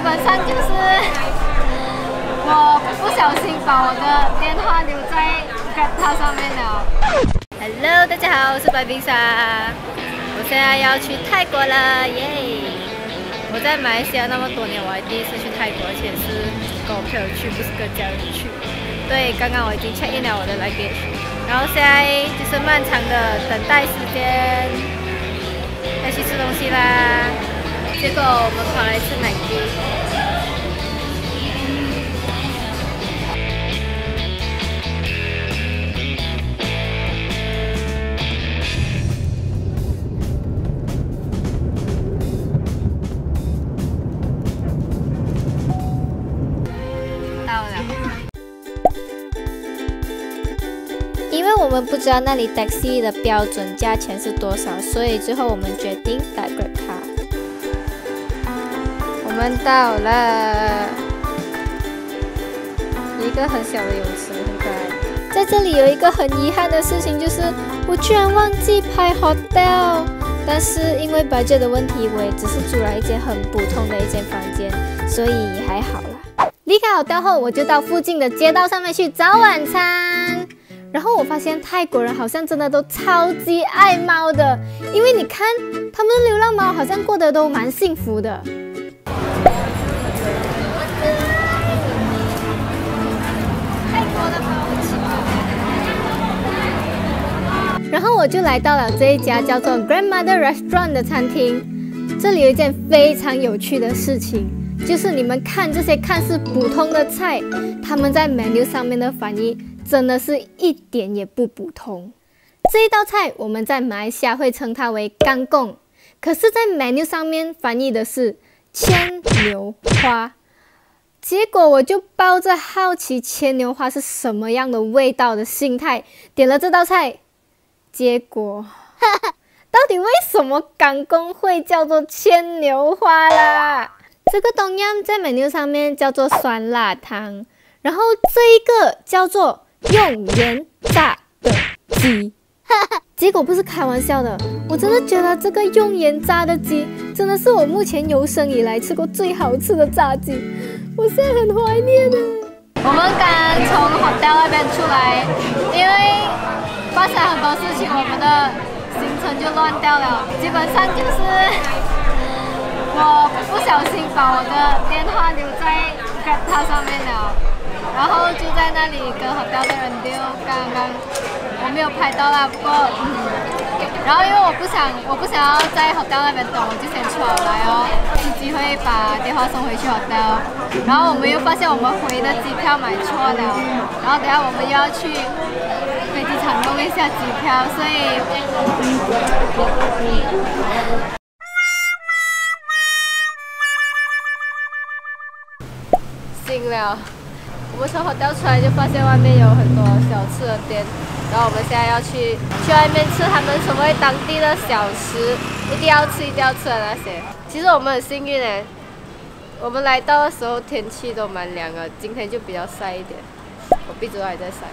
本上就是我不小心把我的电话留在 Grab 上面了。Hello， 大家好，我是白冰莎，我现在要去泰国了，耶！我在马来西亚那么多年，我还第一次去泰国，而且是跟我朋友去，不是跟家人去。对，刚刚我已经 check in 了我的 luggage， 然后现在就是漫长的等待时间，要去吃东西啦。结果我们跑来吃奶鸡。因为我们不知道那里 taxi 的标准价钱是多少，所以最后我们决定打 Grab Car。我们到了一个很小的泳池，很可爱。在这里有一个很遗憾的事情，就是我居然忘记拍 hotel。但是因为 budget 的问题，我也只是租了一间很普通的一间房间，所以还好啦。离开 hotel 后，我就到附近的街道上面去找晚餐。然后我发现泰国人好像真的都超级爱猫的，因为你看他们的流浪猫好像过得都蛮幸福的。泰国的猫很喜欢。然后我就来到了这一家叫做 Grandmother Restaurant 的餐厅。这里有一件非常有趣的事情，就是你们看这些看似普通的菜，他们在 menu 上面的翻译真的是一点也不普通。这一道菜我们在马来西亚会称它为干贡，可是在 menu 上面翻译的是牵牛花。结果我就抱着好奇牵牛花是什么样的味道的心态点了这道菜，结果到底为什么干贡会叫做牵牛花啦？这个东阳在 menu 上面叫做酸辣汤，然后这一个叫做用盐炸的鸡，结果不是开玩笑的，我真的觉得这个用盐炸的鸡真的是我目前有生以来吃过最好吃的炸鸡，我现在很怀念的。我们刚从 hotel 那边出来，因为发生很多事情，我们的行程就乱掉了。基本上就是我不小心把我的电话留在 Grab 上面了。然后就在那里跟 hotel 的人丢，刚刚我没有拍到啦，不过然后因为我不想要在 hotel 那边等，我就先出来哦，有机会把电话送回去 hotel。然后我们又发现我们回的机票买错了，然后等下我们又要去飞机场弄一下机票，所以醒了。我们从 hotel 出来就发现外面有很多小吃的店，然后我们现在要去外面吃他们所谓当地的小吃，一定要吃的那些。其实我们很幸运诶，我们来到的时候天气都蛮凉的，今天就比较晒一点，我鼻子都还在晒。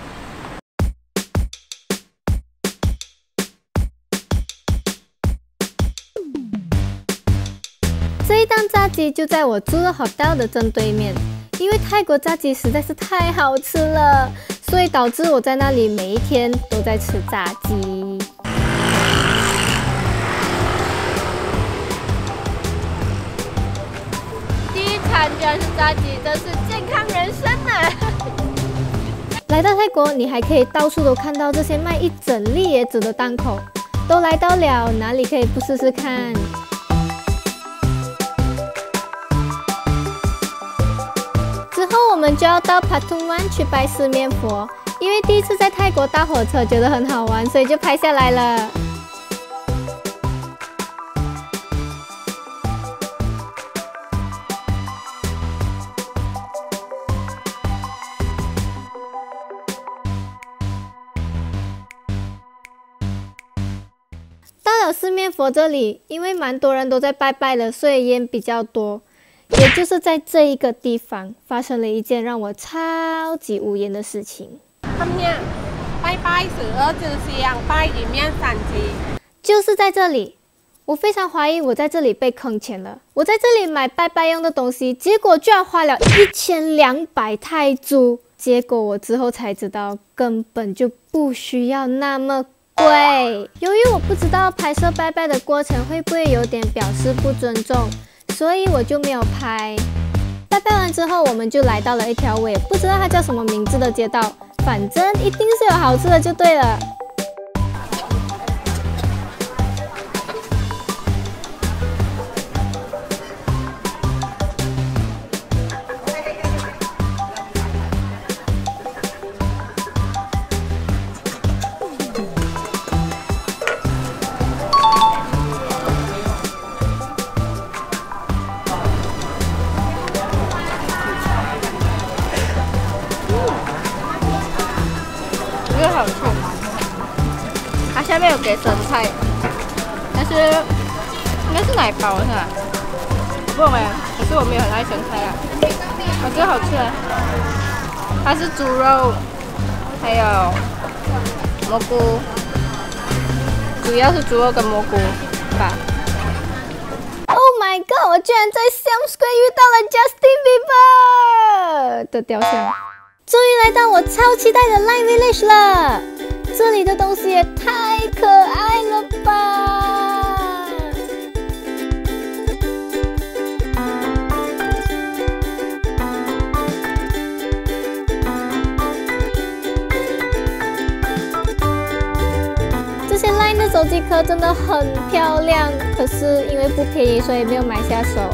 这一档炸鸡就在我住的 hotel 的正对面。因为泰国炸鸡实在是太好吃了，所以导致我在那里每一天都在吃炸鸡。第一餐居然是炸鸡，真是健康人生啊！来到泰国，你还可以到处都看到这些卖一整粒椰子的档口，都来到了，哪里可以不试试看？之后我们就要到 Patung Wan 去拜四面佛，因为第一次在泰国搭火车觉得很好玩，所以就拍下来了。到了四面佛这里，因为蛮多人都在拜拜了，所以烟比较多。也就是在这一个地方发生了一件让我超级无言的事情。就是在这里， 我非常怀疑我在这里被坑钱了。我在这里买拜拜用的东西，结果居然花了1200泰铢。结果我之后才知道，根本就不需要那么贵。由于我不知道拍摄拜拜的过程会不会有点表示不尊重，所以我就没有拍。拜拜完之后，我们就来到了一条我也不知道它叫什么名字的街道，反正一定是有好吃的就对了。 这个好吃，它下面有给生菜，但是应该是奶包是吧？不懂哎，可是我没有很爱生菜啊。这个好吃啊，它是猪肉，还有蘑菇，主要是猪肉跟蘑菇吧。 Oh my god！ 我居然在 Siam Square 遇到了 Justin Bieber 的雕像。终于来到我超期待的 Line Village 了，这里的东西也太可爱了吧！这些 Line 的手机壳真的很漂亮，可是因为不便宜，所以没有买下手。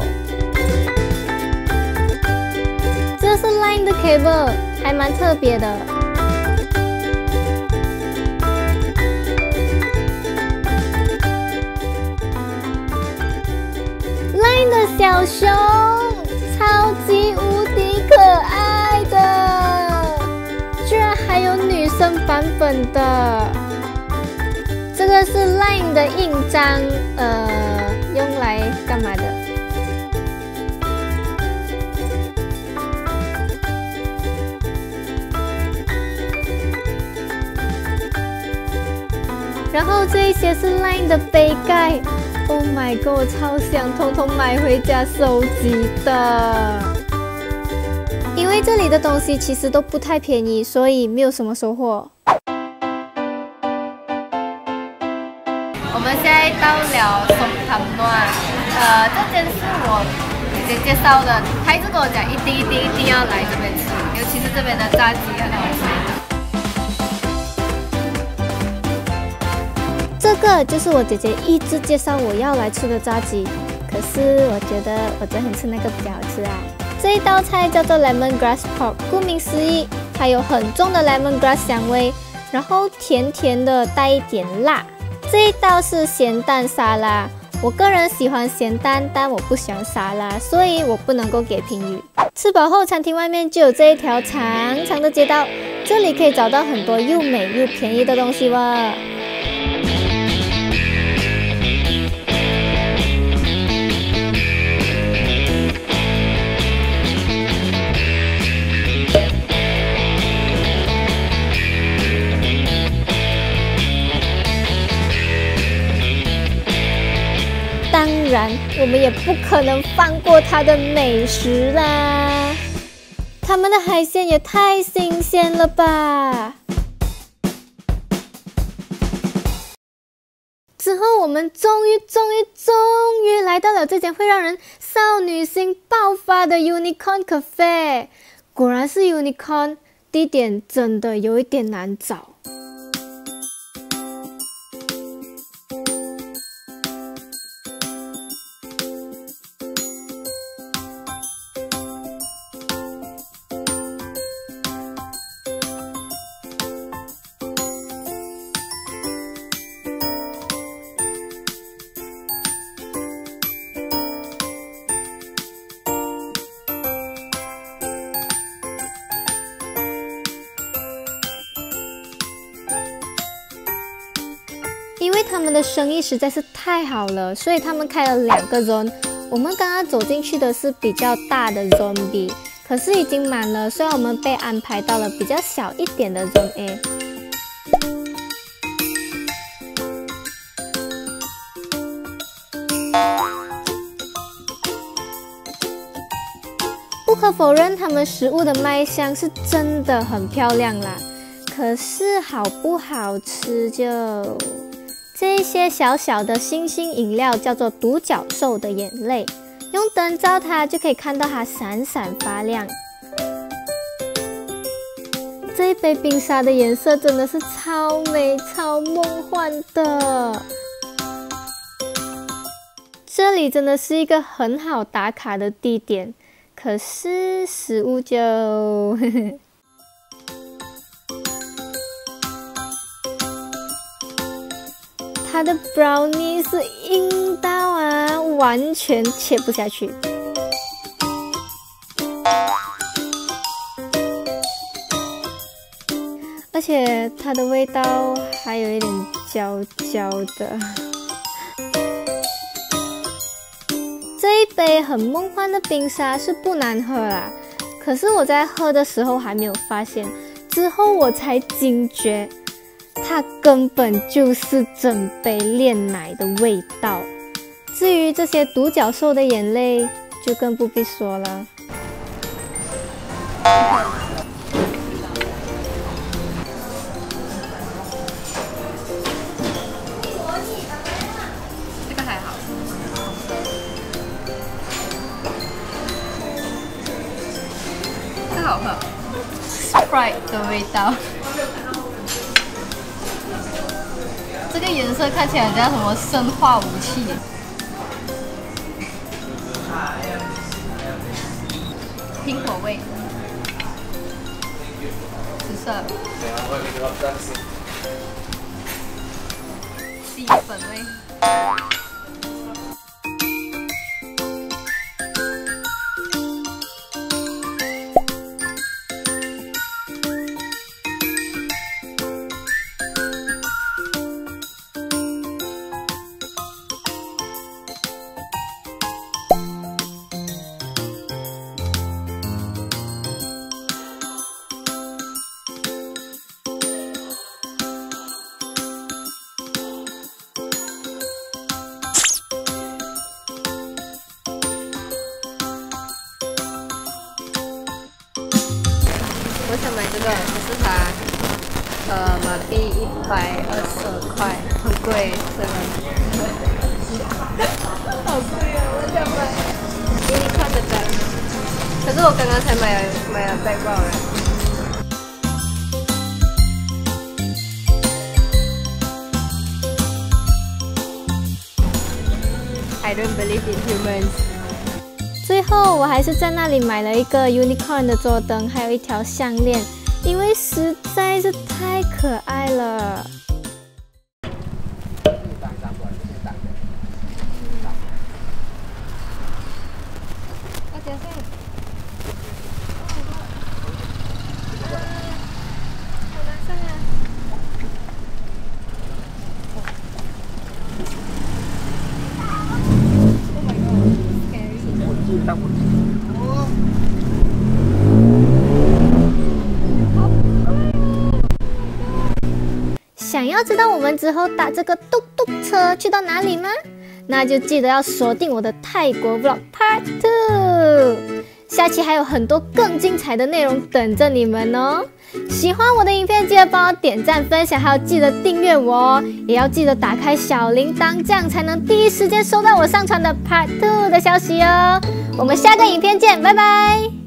这是 Line 的 cable。还蛮特别的。Line 的小熊，超级无敌可爱的，居然还有女生版本的。这个是 Line 的印章，用来干嘛的？然后这一些是 Line 的杯盖 ，Oh my god， 我超想偷偷买回家收集的。因为这里的东西其实都不太便宜，所以没有什么收获。 我们现在到了松汤暖，这间是我姐姐介绍的，她一直跟我讲一定要来这边吃，尤其是这边的炸鸡很好吃。 这个就是我姐姐一直介绍我要来吃的炸鸡，可是我觉得我昨天吃那个比较好吃啊。这一道菜叫做 Lemongrass Pork， 顾名思义，它有很重的 lemongrass 香味，然后甜甜的带一点辣。这一道是咸蛋沙拉，我个人喜欢咸蛋，但我不喜欢沙拉，所以我不能够给评语。吃饱后，餐厅外面就有这一条长长的街道，这里可以找到很多又美又便宜的东西哇。当然，我们也不可能放过它的美食啦！他们的海鲜也太新鲜了吧！之后，我们终于来到了这间会让人少女心爆发的 Unicorn Cafe。果然是 Unicorn， 地点真的有一点难找。因为他们的生意实在是太好了，所以他们开了2个 zone。我们刚刚走进去的是比较大的 zone B， 可是已经满了，所以我们被安排到了比较小一点的 zone A。 可否认，他们食物的卖相是真的很漂亮啦。可是好不好吃就……这些小小的星星饮料叫做独角兽的眼泪，用灯照它就可以看到它闪闪发亮。这一杯冰沙的颜色真的是超美、超梦幻的。这里真的是一个很好打卡的地点，可是食物就……它的 brownie 是硬到啊，完全切不下去。而且它的味道还有一点焦焦的。这一杯很梦幻的冰沙是不难喝啦，可是我在喝的时候还没有发现，之后我才惊觉。它根本就是整杯炼奶的味道。至于这些独角兽的眼泪，就更不必说了。 这个还好，这好喝 ，Sprite 的味道。这个颜色看起来像什么生化武器？苹果味，紫色，鸡粉味。我想买这个，可是它马币122块，很贵，真的。好贵啊！我想买Unicorn的蛋，可是我刚刚才买了带爆了。I don't believe in humans。 最后，我还是在那里买了一个 Unicorn 的桌灯，还有一条项链，因为实在是太可爱了。想要知道我们之后搭这个嘟嘟车去到哪里吗？那就记得要锁定我的泰国 Vlog Part 2，下期还有很多更精彩的内容等着你们哦！喜欢我的影片，记得帮我点赞、分享，还要记得订阅我哦！也要记得打开小铃铛，这样才能第一时间收到我上传的 Part 2的消息哦！我们下个影片见，拜拜！